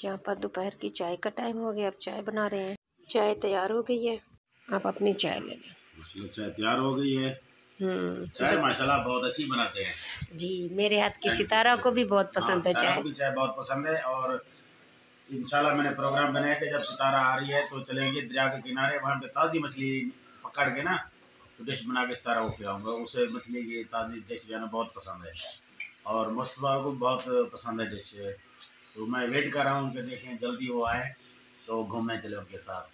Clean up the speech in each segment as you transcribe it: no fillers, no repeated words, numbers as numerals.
यहाँ पर दोपहर की चाय का टाइम हो गया, अब चाय बना रहे हैं। चाय तैयार हो गई है, आप अपनी चाय ले लें। चाय तैयार हो गई है। चाय माशाल्लाह बहुत अच्छी बनाते हैं जी, मेरे हाथ की सितारा को भी बहुत पसंद है चाय। चाय बहुत पसंद है। और इंशाल्लाह मैंने प्रोग्राम बनाया कि जब सितारा आ रही है तो चलेंगे दरिया के किनारे, वहाँ पे ताज़ी मछली पकड़ के ना तो डिश बना के सितारा को खिलाऊंगा। उसे मछली की ताज़ी डिश जो है ना बहुत पसंद है और मुस्तफा को बहुत पसंद है डिश। तो मैं वेट कर रहा हूँ कि देखें जल्दी वो आए तो घूमने चले उनके साथ।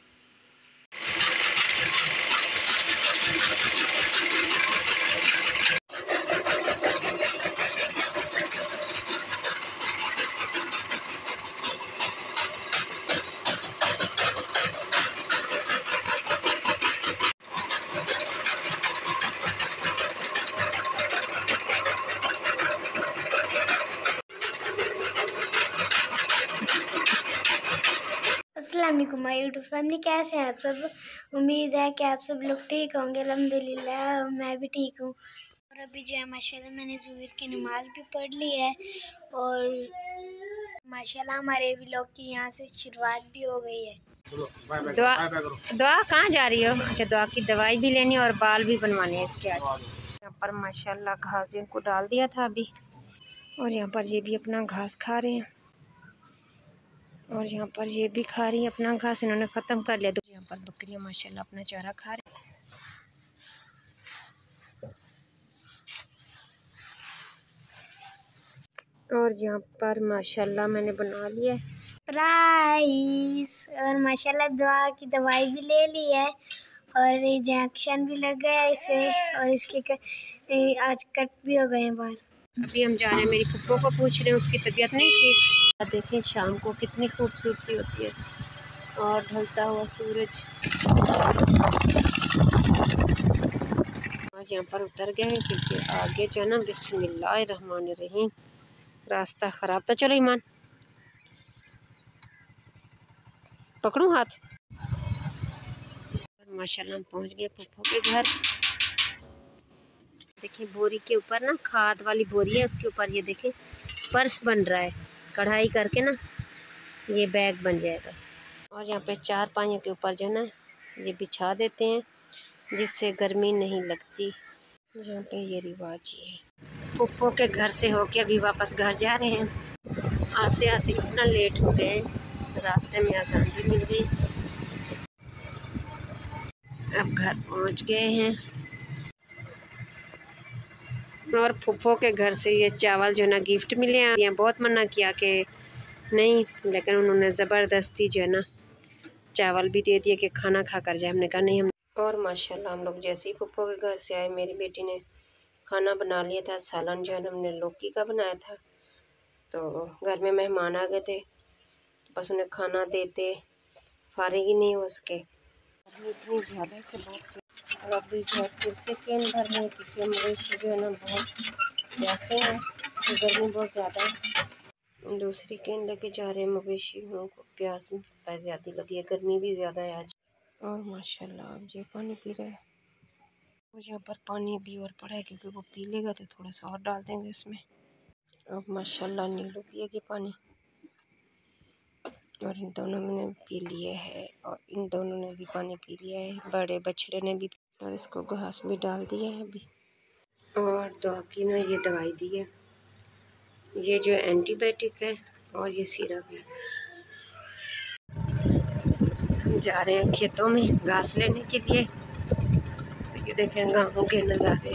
अस्सलाम वालेकुम माय यूट्यूब फैमिली, कैसे हैं आप सब। उम्मीद है कि आप सब लोग ठीक होंगे। अल्हम्दुलिल्लाह मैं भी ठीक हूँ। और अभी जो है माशाल्लाह मैंने ज़ुहर की नमाज़ भी पढ़ ली है और माशाल्लाह हमारे व्लॉग की यहाँ से शुरुआत भी हो गई है। दुआ कहाँ जा रही हो? अच्छा, दुआ की दवाई भी लेनी और बाल भी बनवाने हैं इसके आज। यहाँ पर माशाल्लाह घास जिनको डाल दिया था अभी, और यहाँ पर ये भी अपना घास खा रहे हैं और यहाँ पर ये भी खा रही है अपना घास, इन्होंने ख़त्म कर लिया। तो यहाँ पर बकरियाँ माशाल्लाह अपना चारा खा रही हैं। और यहाँ पर माशाल्लाह मैंने बना लिया है प्राइस और माशाल्लाह दुआ की दवाई भी ले ली है और इंजेक्शन भी लग गया है इसे, और इसके आज कट भी हो गए हैं बाल। अभी हम जा रहे हैं, मेरी फुप्पो को पूछ रहे हैं, उसकी तबीयत नहीं ठीक। देखें शाम को कितनी खूबसूरती होती है और ढलता हुआ सूरज। आज यहाँ पर उतर गए हैं क्योंकि आगे जो है ना बिस्मिल्लाहिर्रहमानिर्रहीम रास्ता ख़राब था। चलो ईमान पकड़ूँ हाथ। माशाल्लाह हम पहुँच गए फुप्पो के घर। देखिए बोरी के ऊपर ना खाद वाली बोरी है, उसके ऊपर ये देखें पर्स बन रहा है। कढ़ाई करके ना ये बैग बन जाएगा। और यहाँ पे चार पाइयों के ऊपर जो है ना ये बिछा देते हैं जिससे गर्मी नहीं लगती। यहाँ पे ये रिवाज ही है। फुप्पो के घर से होके अभी वापस घर जा रहे हैं। आते आते इतना लेट हो गए, रास्ते में अज़ान भी मिल गई। अब घर पहुँच गए हैं और फुप्पो के घर से ये चावल जो है ना गिफ्ट मिले हैं। यहाँ बहुत मना किया कि नहीं, लेकिन उन्होंने ज़बरदस्ती जो है ना चावल भी दे दिए कि खाना खा कर जाए। हमने कहा नहीं हम। और माशाल्लाह हम लोग जैसे ही फुप्पो के घर से आए, मेरी बेटी ने खाना बना लिया था। सालन जो है ना हमने लौकी का बनाया था। तो घर में मेहमान आ गए थे, बस उन्हें खाना देते फारिग ही नहीं हो सके। इतनी ज़्यादा से बहुत। और अभी जो फिर से केन भर में क्योंकि मवेशी जो है ना बहुत प्यासे हैं, तो गर्मी बहुत ज़्यादा है। दूसरी केन लेके जा रहे हैं मवेशियों को, प्यास में ज़्यादा लगी है, गर्मी भी ज़्यादा है आज। और माशाल्लाह अब ये पानी पी रहे हैं। और यहाँ पर पानी भी और पड़ा है क्योंकि वो पी लेगा तो थोड़ा सा और डाल देंगे उसमें। अब माशाल्लाह नीलू पिएगी पानी और इन दोनों ने पी लिए है और इन दोनों ने भी पानी पी लिया है। बड़े बछड़े ने भी, और इसको घास भी डाल दिया है अभी। और दुआ की ना ये दवाई दी है, ये जो एंटीबायोटिक है और ये सिरप है। हम जा रहे हैं खेतों में घास लेने के लिए। तो ये देखें गाँव के नज़ारे।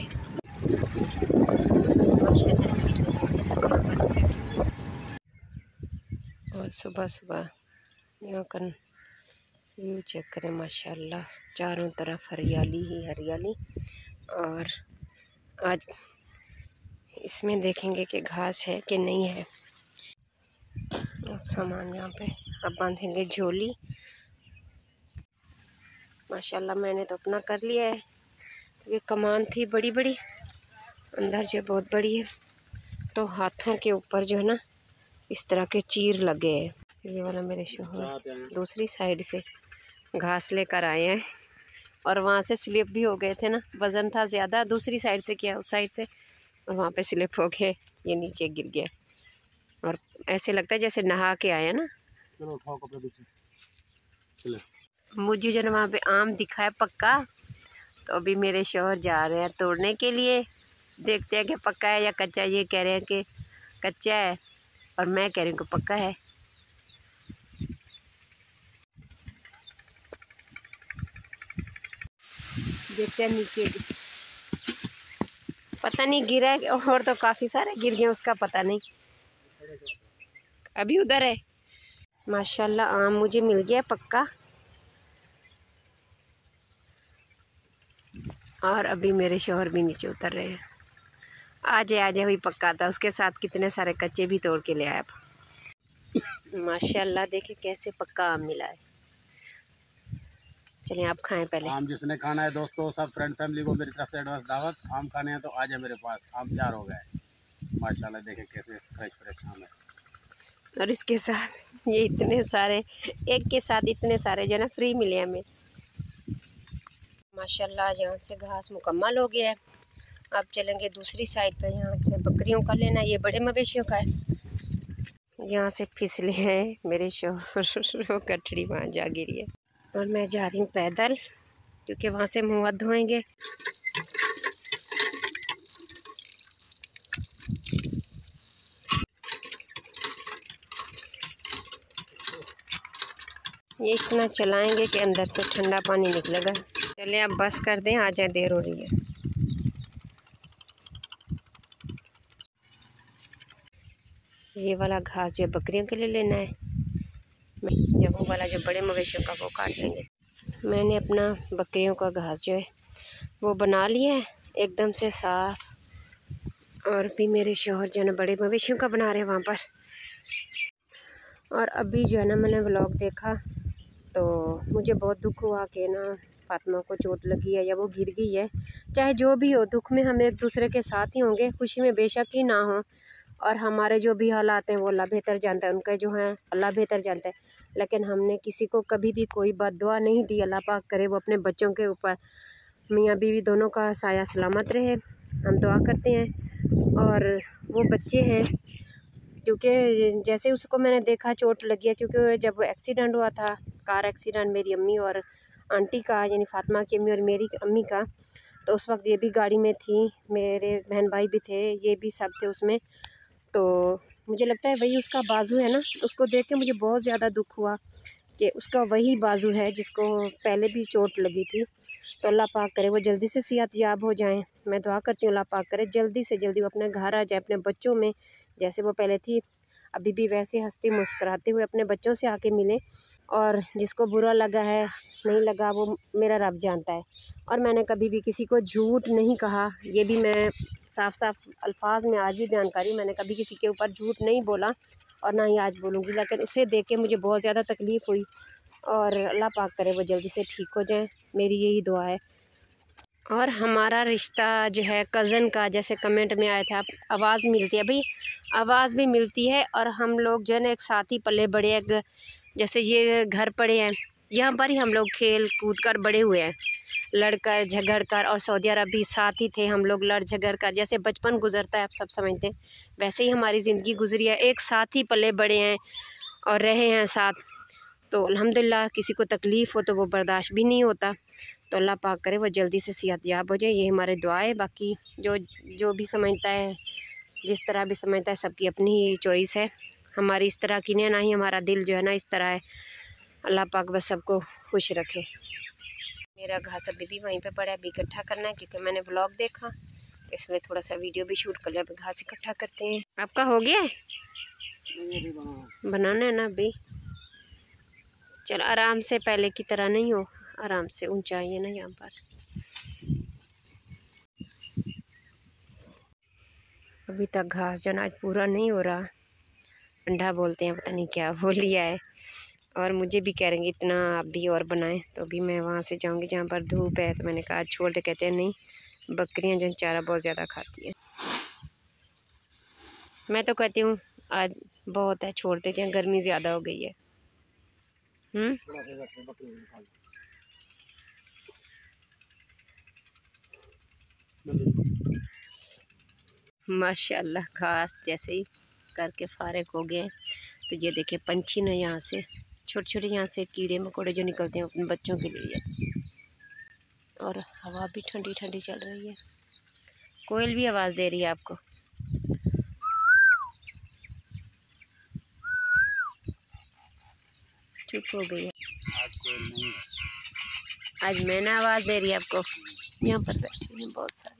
और सुबह सुबह यहाँ का व्यू चेक करें, माशाल्लाह चारों तरफ हरियाली ही हरियाली। और आज इसमें देखेंगे कि घास है कि नहीं है। और सामान यहाँ पे अब बांधेंगे झोली। माशाल्लाह मैंने तो अपना कर लिया है क्योंकि कमान थी बड़ी बड़ी, अंदर जो बहुत बड़ी है, तो हाथों के ऊपर जो है ना इस तरह के चीर लगे हैं। ये वाला मेरे शोहर दूसरी साइड से घास लेकर आए हैं और वहाँ से स्लिप भी हो गए थे ना, वज़न था ज़्यादा, दूसरी साइड से किया उस साइड से, और वहाँ पे स्लिप हो गए, ये नीचे गिर गया। और ऐसे लगता है जैसे नहा के आए हैं ना, चलो उठाओ कपड़े दूसरे। चलो मुझे जो ना वहाँ पे आम दिखा है पक्का, तो अभी मेरे शौहर जा रहे हैं तोड़ने के लिए। देखते हैं कि पक्का है या कच्चा है। ये कह रहे हैं कि कच्चा है और मैं कह रही हूँ कि पक्का है। देखते हैं नीचे भी, पता नहीं गिरा है और तो काफ़ी सारे गिर गए, उसका पता नहीं। अभी उधर है। माशाल्लाह आम मुझे मिल गया पक्का। और अभी मेरे शौहर भी नीचे उतर रहे हैं। आज वही पक्का था, उसके साथ कितने सारे कच्चे भी तोड़ के ले आया। माशाल्लाह देखे कैसे पक्का आम मिला है। चलिए आप खाएं पहले। आम जिसने खाना है दोस्तों, सब फ्रेंड फैमिली को मेरी तरफ से एडवांस दावत। आम खाने हैं तो आ जाए मेरे पास, आम तैयार हो गए माशाल्लाह। देखें कैसे फ्रेश फ्रेश आम है। और इसके साथ ये इतने सारे, एक के साथ इतने सारे जो ना फ्री मिले हमें। माशाल्लाह यहाँ से घास मुकम्मल हो गया है। अब चलेंगे दूसरी साइड पर, यहाँ से बकरियों का लेना, ये बड़े मवेशियों का है। यहाँ से फिसले हैं मेरे शौहर, कटड़ी वहाँ जा गिरी है। और मैं जा रही हूँ पैदल, क्योंकि वहाँ से मुँह हाथ धोएंगे। ये इतना चलाएंगे कि अंदर से ठंडा पानी निकलेगा। चलिए अब बस कर दें, आ जाए, देर हो रही है। ये वाला घास जो बकरियों के लिए लेना है, या वो वाला जो बड़े मवेशियों का, वो काट लेंगे। मैंने अपना बकरियों का घास जो है वो बना लिया है एकदम से साफ। और भी मेरे शौहर जो है ना बड़े मवेशियों का बना रहे हैं वहाँ पर। और अभी जो है ना मैंने व्लॉग देखा तो मुझे बहुत दुख हुआ कि ना फातिमा को चोट लगी है या वो गिर गई है। चाहे जो भी हो, दुख में हम एक दूसरे के साथ ही होंगे, खुशी में बेशक ही ना हो। और हमारे जो भी हालात हैं वो अल्लाह बेहतर जानता है, उनके जो हैं अल्लाह बेहतर जानता है। लेकिन हमने किसी को कभी भी कोई बद्दुआ नहीं दी। अल्लाह पाक करे वो अपने बच्चों के ऊपर, मियाँ बीवी दोनों का साया सलामत रहे, हम दुआ करते हैं। और वो बच्चे हैं, क्योंकि जैसे उसको मैंने देखा चोट लगी है, क्योंकि जब वो एक्सीडेंट हुआ था, कार एक्सीडेंट, मेरी अम्मी और आंटी का, यानी फातिमा की अम्मी और मेरी अम्मी का, तो उस वक्त ये भी गाड़ी में थी, मेरे बहन भाई भी थे, ये भी सब थे उसमें। तो मुझे लगता है वही उसका बाजू है ना, उसको देख के मुझे बहुत ज़्यादा दुख हुआ कि उसका वही बाजू है जिसको पहले भी चोट लगी थी। तो अल्लाह पाक करे वो जल्दी से सेहतयाब हो जाएं। मैं दुआ करती हूँ अल्लाह पाक करे जल्दी से जल्दी वो अपने घर आ जाए, अपने बच्चों में जैसे वो पहले थी अभी भी वैसे हंसते मुस्कुराते हुए अपने बच्चों से आके मिले। और जिसको बुरा लगा है, नहीं लगा, वो मेरा रब जानता है। और मैंने कभी भी किसी को झूठ नहीं कहा, ये भी मैं साफ साफ अल्फाज में आज भी बयान कर रही हूँ। मैंने कभी किसी के ऊपर झूठ नहीं बोला और ना ही आज बोलूँगी। लेकिन उसे देख के मुझे बहुत ज़्यादा तकलीफ़ हुई और अल्लाह पाक करे वो जल्दी से ठीक हो जाए, मेरी यही दुआ है। और हमारा रिश्ता जो है कज़न का, जैसे कमेंट में आया था, आवाज़ मिलती है भाई, आवाज़ भी मिलती है। और हम लोग जो है ना एक साथ ही पले बड़े, एक जैसे ये घर पड़े हैं, यहाँ पर ही हम लोग खेल कूद कर बड़े हुए हैं, लड़कर झगड़ कर। और सऊदी अरब भी साथ ही थे हम लोग, लड़ झगड़ कर। जैसे बचपन गुजरता है आप सब समझते हैं, वैसे ही हमारी ज़िंदगी गुजरी है, एक साथ ही पले बड़े हैं और रहे हैं साथ। तो अल्हम्दुलिल्लाह किसी को तकलीफ़ हो तो वो बर्दाश्त भी नहीं होता। तो अल्लाह पाक करे वो जल्दी से सेहतयाब हो जाए, ये हमारे दुआ है। बाकी जो भी समझता है, जिस तरह भी समझता है, सबकी अपनी ही चॉइस है। हमारी इस तरह की नहीं, ना ही हमारा दिल जो है ना इस तरह है। अल्लाह पाक बस सबको खुश रखे। मेरा घास अभी भी वहीं पे पड़ा है, अभी इकट्ठा करना है, क्योंकि मैंने व्लॉग देखा इसलिए थोड़ा सा वीडियो भी शूट कर लिया। अभी घास इकट्ठा करते हैं। आपका हो गया है? बनाना है ना अभी। चलो आराम से, पहले की तरह नहीं हो, आराम से, ऊंचाई है ना यहाँ पर। अभी तक घास जो ना आज पूरा नहीं हो रहा, ठंडा बोलते हैं, पता नहीं क्या बोल लिया है। और मुझे भी कह रहे हैं इतना आप भी और बनाएं। तो अभी मैं वहाँ से जाऊँगी जहाँ पर धूप है। तो मैंने कहा आज छोड़ दे, कहते हैं नहीं, बकरियाँ जो चारा बहुत ज़्यादा खाती है। मैं तो कहती हूँ आज बहुत है, छोड़ देते हैं, गर्मी ज़्यादा हो गई है। माशाल्लाह घास जैसे ही करके फारिग हो गए, तो तो ये देखिए पंछी ना यहाँ से छोटे छोटे यहाँ से कीड़े मकोड़े जो निकलते हैं अपने बच्चों के लिए। और हवा भी ठंडी ठंडी चल रही है। कोयल भी आवाज़ दे रही है आपको। चुप हो गई है। आज कोयल नहीं है, आज मैंने आवाज़ दे रही है आपको। यहाँ पर बैठी हैं बहुत सारी।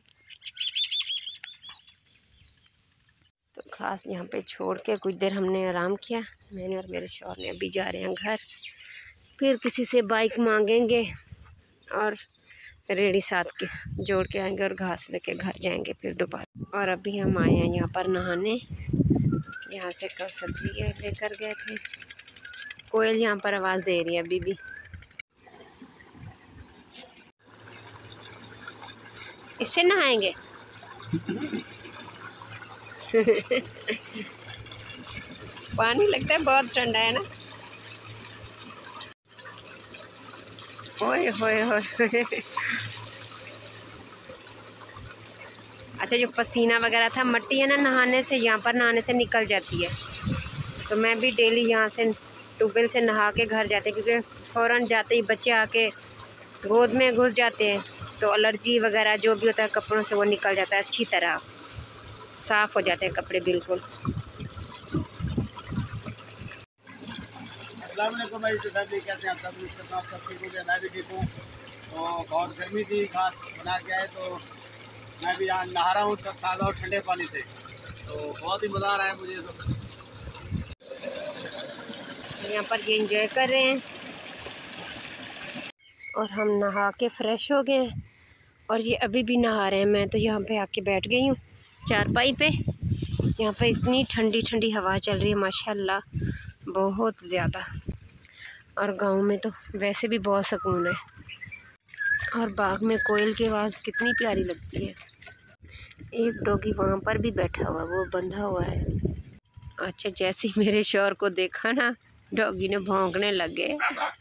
तो खास यहाँ पे छोड़ के कुछ देर हमने आराम किया, मैंने और मेरे शौहर ने। अभी जा रहे हैं घर, फिर किसी से बाइक मांगेंगे और रेडी साथ के जोड़ के आएंगे और घास लेके घर जाएंगे फिर दोबारा। और अभी हम आए हैं यहाँ पर नहाने। यहाँ से कल सब्जी लेकर गए थे। कोयल यहाँ पर आवाज़ दे रही है अभी भी। इससे नहाएंगे। पानी लगता है बहुत ठंडा है ना। ओए होए होए। अच्छा, जो पसीना वगैरह था, मट्टी है ना, नहाने से, यहाँ पर नहाने से निकल जाती है। तो मैं भी डेली यहाँ से ट्यूबवेल से नहा के घर जाते हैं, क्योंकि फ़ौरन जाते ही बच्चे आके गोद में घुस जाते हैं, तो एलर्जी वगैरह जो भी होता है कपड़ों से वो निकल जाता है, अच्छी तरह साफ़ हो जाते हैं कपड़े बिल्कुल। अस्सलाम वालेकुम भाई, तो फैमिली कैसे हैं आप सब? सब ठीक हो गया, मैं भी ठीक हूँ। तो बहुत गर्मी थी, खास बना के आए तो मैं भी यहाँ नहा रहा हूँ तो ताज़ा और ठंडे पानी से, तो बहुत ही मज़ा आ रहा है मुझे। तो यहाँ पर ये एंजॉय कर रहे हैं और हम नहा के फ्रेश हो गए हैं और ये अभी भी नहा रहे हैं। मैं तो यहाँ पे आके बैठ गई हूँ चारपाई पे। यहाँ पे इतनी ठंडी ठंडी हवा चल रही है माशाल्लाह, बहुत ज़्यादा। और गांव में तो वैसे भी बहुत सुकून है। और बाग में कोयल की आवाज़ कितनी प्यारी लगती है। एक डॉगी वहाँ पर भी बैठा हुआ, वो बंधा हुआ है। अच्छा, जैसे ही मेरे शौहर को देखा ना, डॉगी ने भौंकने लग गए।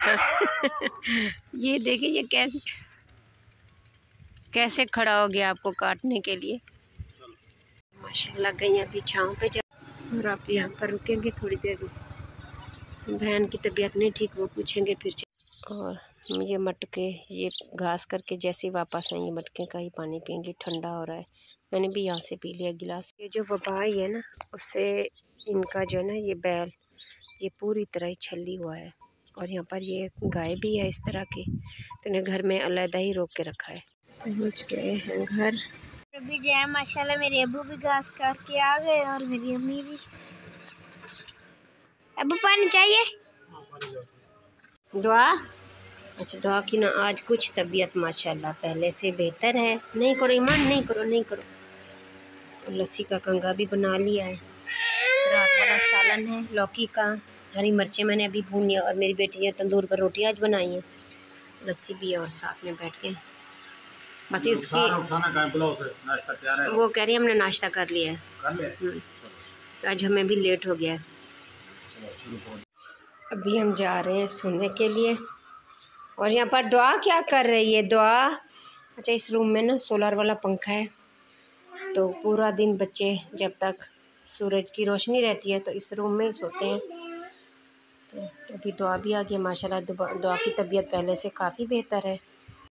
ये देखिए, ये कैसे खड़ा हो गया आपको काटने के लिए। माशाल्लाह गई अभी छाँव पे जा। और आप यहाँ पर रुकेंगे थोड़ी देर में। बहन की तबीयत नहीं ठीक, वो पूछेंगे फिर। और ये मटके, ये घास करके जैसे ही वापस आएंगे मटके का ही पानी पियेंगे। ठंडा हो रहा है, मैंने भी यहाँ से पी लिया गिलास। ये जो वबा आई है ना, उससे इनका जो है ना ये बैल, ये पूरी तरह ही छली हुआ है। और यहाँ पर ये गाय भी है इस तरह की, तो इन्हें घर में अलहदा ही रोक के रखा है। पहुँच गए हैं घर। अभी जो है माशाल्लाह मेरे अब्बू भी घास काट के आ गए और मेरी अम्मी भी। अब्बू पानी चाहिए? दुआ। अच्छा, दुआ की ना आज कुछ तबीयत माशाल्लाह पहले से बेहतर है। नहीं करो ईमान, नहीं करो, नहीं करो। लस्सी का कंगा भी बना लिया है। रात वाला सालन है लौकी का, हरी मिर्चें मैंने अभी भूनी है। और मेरी बेटी ने तंदूर पर रोटी आज बनाई है, लस्सी भी है और साथ में बैठ के बस इसकी नाश्ता तैयार है। वो कह रही है हमने नाश्ता कर लिया है। तो आज हमें भी लेट हो गया है। अभी हम जा रहे हैं सोने के लिए। और यहाँ पर दुआ क्या कर रही है? दुआ। अच्छा, इस रूम में ना सोलर वाला पंखा है, तो पूरा दिन बच्चे जब तक सूरज की रोशनी रहती है तो इस रूम में ही सोते हैं। तो अभी दुआ भी आ गई माशाल्लाह। दुआ की तबीयत पहले से काफ़ी बेहतर है।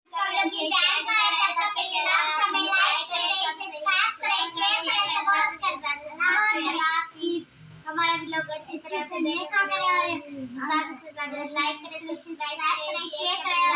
हमारा व्लॉग अच्छी तरह से देखा करें और ज़्यादा से ज़्यादा लाइक करें, सब्सक्राइब करें, शेयर करें।